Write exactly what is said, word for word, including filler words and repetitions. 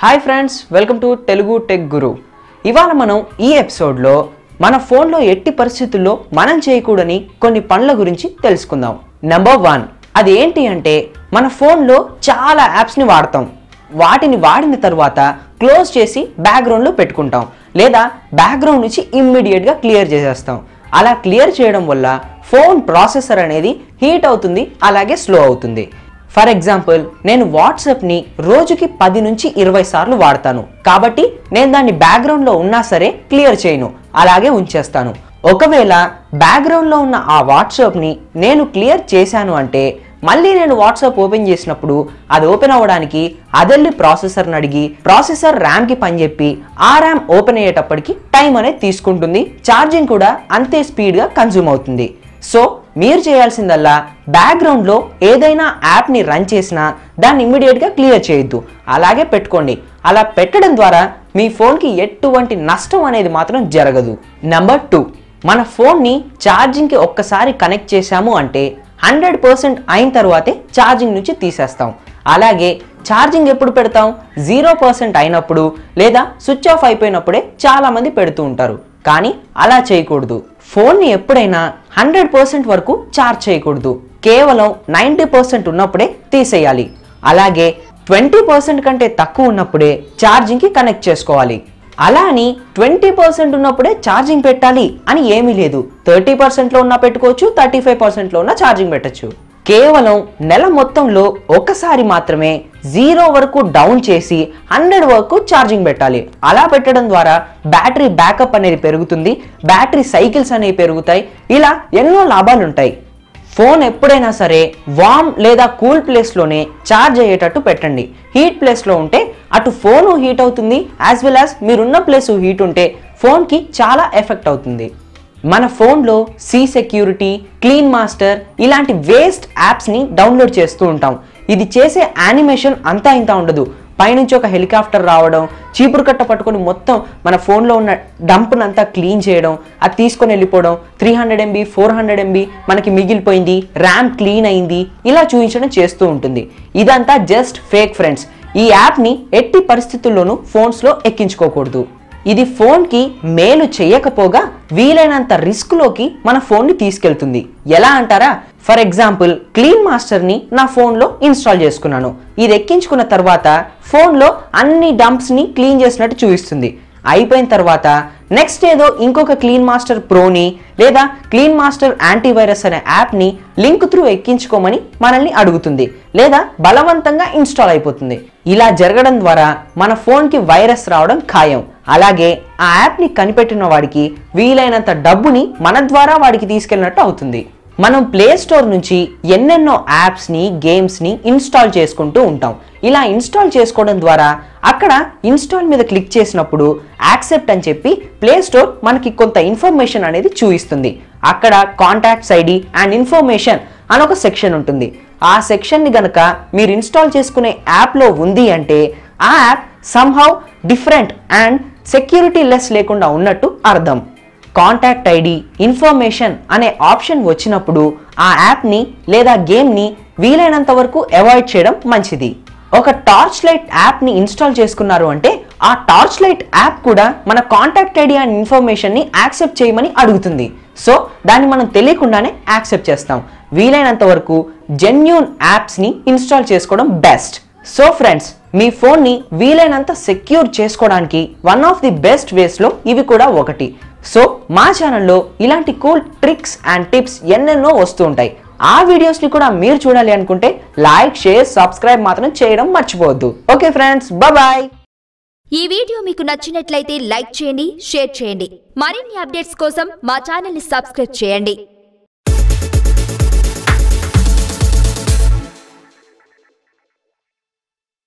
Hi friends, welcome to Telugu tech guru. ఇవాళ మనం ఈ ఎపిసోడ్లో మన ఫోన్లో ఎట్టి పరిస్థితుల్లో మనం చేయకూడని కొన్ని పనుల గురించి తెలుసుకుందాం. నెంబర్ వన్, అది ఏంటి అంటే మన ఫోన్లో చాలా యాప్స్ని వాడతాం. వాటిని వాడిన తర్వాత క్లోజ్ చేసి బ్యాక్గ్రౌండ్లో పెట్టుకుంటాం, లేదా బ్యాక్గ్రౌండ్ నుంచి ఇమ్మీడియట్గా క్లియర్ చేసేస్తాం. అలా క్లియర్ చేయడం వల్ల ఫోన్ ప్రాసెసర్ అనేది హీట్ అవుతుంది, అలాగే స్లో అవుతుంది. ఫర్ ఎగ్జాంపుల్, నేను వాట్సాప్ని రోజుకి పది నుంచి ఇరవై సార్లు వాడతాను. కాబట్టి నేను దాన్ని బ్యాక్గ్రౌండ్లో ఉన్నా సరే క్లియర్ చేయను, అలాగే ఉంచేస్తాను. ఒకవేళ బ్యాక్గ్రౌండ్లో ఉన్న ఆ వాట్సాప్ని నేను క్లియర్ చేశాను అంటే మళ్ళీ నేను వాట్సాప్ ఓపెన్ చేసినప్పుడు అది ఓపెన్ అవ్వడానికి అదెళ్ళి ప్రాసెసర్ని అడిగి ప్రాసెసర్ ర్యామ్కి పని చెప్పి ఆ ర్యామ్ ఓపెన్ అయ్యేటప్పటికి టైం అనేది తీసుకుంటుంది. ఛార్జింగ్ కూడా అంతే స్పీడ్గా కన్జ్యూమ్ అవుతుంది. సో మీరు చేయాల్సిందల్లా బ్యాక్గ్రౌండ్లో ఏదైనా యాప్ని రన్ చేసినా దాన్ని ఇమ్మీడియట్గా క్లియర్ చేయొద్దు, అలాగే పెట్టుకోండి. అలా పెట్టడం ద్వారా మీ ఫోన్కి ఎటువంటి నష్టం అనేది మాత్రం జరగదు. నెంబర్ టూ, మన ఫోన్ని ఛార్జింగ్కి ఒక్కసారి కనెక్ట్ చేశాము అంటే హండ్రెడ్ పర్సెంట్ అయిన తర్వాతే ఛార్జింగ్ నుంచి తీసేస్తాం. అలాగే ఛార్జింగ్ ఎప్పుడు పెడతాం? జీరో పర్సెంట్ అయినప్పుడు లేదా స్విచ్ ఆఫ్ అయిపోయినప్పుడే చాలామంది పెడుతూ ఉంటారు. కానీ అలా చేయకూడదు. ఫోన్ని ఎప్పుడైనా హండ్రెడ్ పర్సెంట్ వరకు ఛార్జ్ చేయకూడదు. కేవలం నైంటీ పర్సెంట్ ఉన్నప్పుడే తీసేయాలి. అలాగే ట్వంటీ పర్సెంట్ కంటే తక్కువ ఉన్నప్పుడే ఛార్జింగ్కి కనెక్ట్ చేసుకోవాలి. అలా అని ట్వంటీ పర్సెంట్ ఉన్నప్పుడే ఛార్జింగ్ పెట్టాలి అని ఏమీ లేదు. థర్టీ పర్సెంట్లో ఉన్న పెట్టుకోవచ్చు, థర్టీ ఫైవ్ పర్సెంట్లో ఉన్న ఛార్జింగ్ పెట్టచ్చు. కేవలం నెల మొత్తంలో ఒకసారి మాత్రమే జీరో వరకు డౌన్ చేసి హండ్రెడ్ వరకు ఛార్జింగ్ పెట్టాలి. అలా పెట్టడం ద్వారా బ్యాటరీ బ్యాకప్ అనేది పెరుగుతుంది, బ్యాటరీ సైకిల్స్ అనేవి పెరుగుతాయి. ఇలా ఎన్నో లాభాలు ఉంటాయి. ఫోన్ ఎప్పుడైనా సరే వార్మ్ లేదా కూల్ ప్లేస్లోనే ఛార్జ్ అయ్యేటట్టు పెట్టండి. హీట్ ప్లేస్లో ఉంటే అటు ఫోను హీట్ అవుతుంది, యాజ్ వెల్ యాజ్ మీరున్న ప్లేస్ హీట్ ఉంటే ఫోన్కి చాలా ఎఫెక్ట్ అవుతుంది. మన ఫోన్లో సి సెక్యూరిటీ, క్లీన్ మాస్టర్ ఇలాంటి వేస్ట్ యాప్స్ని డౌన్లోడ్ చేస్తూ ఉంటాం. ఇది చేసే యానిమేషన్ అంతా ఇంత ఉండదు. పైనుంచి ఒక హెలికాప్టర్ రావడం, చీపురు కట్ట పట్టుకొని మొత్తం మన ఫోన్లో ఉన్న డంప్నంతా క్లీన్ చేయడం, అది తీసుకొని వెళ్ళిపోవడం, three hundred MB four hundred MB మనకి మిగిలిపోయింది, ర్యామ్ క్లీన్ అయింది, ఇలా చూపించడం చేస్తూ ఉంటుంది. ఇదంతా జస్ట్ ఫేక్ ఫ్రెండ్స్. ఈ యాప్ని ఎట్టి పరిస్థితుల్లోనూ ఫోన్స్లో ఎక్కించుకోకూడదు. ఇది ఫోన్కి మేలు చేయకపోగా వీలైనంత రిస్క్లోకి మన ఫోన్ని తీసుకెళ్తుంది. ఎలా అంటారా? ఫర్ ఎగ్జాంపుల్, క్లీన్ మాస్టర్ని నా ఫోన్లో ఇన్స్టాల్ చేసుకున్నాను. ఇది ఎక్కించుకున్న తర్వాత ఫోన్లో అన్ని డంప్స్ని క్లీన్ చేసినట్టు చూపిస్తుంది. అయిపోయిన తర్వాత నెక్స్ట్ ఏదో ఇంకొక క్లీన్ మాస్టర్ ప్రోని లేదా క్లీన్ మాస్టర్ యాంటీవైరస్ అనే యాప్ని లింక్ త్రూ ఎక్కించుకోమని మనల్ని అడుగుతుంది, లేదా బలవంతంగా ఇన్స్టాల్ అయిపోతుంది. ఇలా జరగడం ద్వారా మన ఫోన్కి వైరస్ రావడం ఖాయం. అలాగే ఆ యాప్ని కనిపెట్టిన వాడికి వీలైనంత డబ్బుని మన ద్వారా వాడికి తీసుకెళ్ళినట్టు అవుతుంది. మనం ప్లే స్టోర్ నుంచి ఎన్నెన్నో యాప్స్ని, గేమ్స్ని ఇన్స్టాల్ చేసుకుంటూ ఉంటాం. ఇలా ఇన్స్టాల్ చేసుకోవడం ద్వారా అక్కడ ఇన్స్టాల్ మీద క్లిక్ చేసినప్పుడు యాక్సెప్ట్ అని చెప్పి ప్లే స్టోర్ మనకి కొంత ఇన్ఫర్మేషన్ అనేది చూపిస్తుంది. అక్కడ కాంటాక్ట్స్ ఐడి అండ్ ఇన్ఫర్మేషన్ అని ఒక సెక్షన్ ఉంటుంది. ఆ సెక్షన్ని గనక మీరు ఇన్స్టాల్ చేసుకునే యాప్లో ఉంది అంటే ఆ app somehow different and security less లేకుండా ఉన్నట్టు అర్థం. కాంటాక్ట్ ఐడి, ఇన్ఫర్మేషన్ అనే ఆప్షన్ వచ్చినప్పుడు ఆ యాప్ని లేదా గేమ్ని వీలైనంత వరకు అవాయిడ్ చేయడం మంచిది. ఒక టార్చ్ లైట్ యాప్ని ఇన్స్టాల్ చేసుకున్నారు అంటే ఆ టార్చ్ లైట్ యాప్ కూడా మన కాంటాక్ట్ ఐడి అండ్ ఇన్ఫర్మేషన్ని యాక్సెప్ట్ చేయమని అడుగుతుంది. సో దాన్ని మనం తెలియకుండానే యాక్సెప్ట్ చేస్తాం. వీలైనంత వరకు జెన్యూన్ యాప్స్ని ఇన్స్టాల్ చేసుకోవడం బెస్ట్. సో ఫ్రెండ్స్, మీ ఫోన్ని వీలైనంత సెక్యూర్ చేసుకోవడానికి వన్ ఆఫ్ ది బెస్ట్ వేస్లో ఇవి కూడా ఒకటి. సో మా ఛానల్లో ఇలాంటి కూల్ ట్రిక్స్ అండ్ టిప్స్ ఎన్నెన్నో వస్తూ ఉంటాయి. ఆ వీడియోస్ని కూడా మీరు చూడాలి అనుకుంటే లైక్, షేర్, సబ్స్క్రైబ్ మాత్రం చేయడం మర్చిపోవద్దు. Okay friends, bye. ఈ వీడియో మీకు నచ్చినట్లయితే లైక్ చేయండి, షేర్ చేయండి. మరిన్ని అప్డేట్స్ కోసం మా ఛానల్ని సబ్స్క్రైబ్ చేయండి.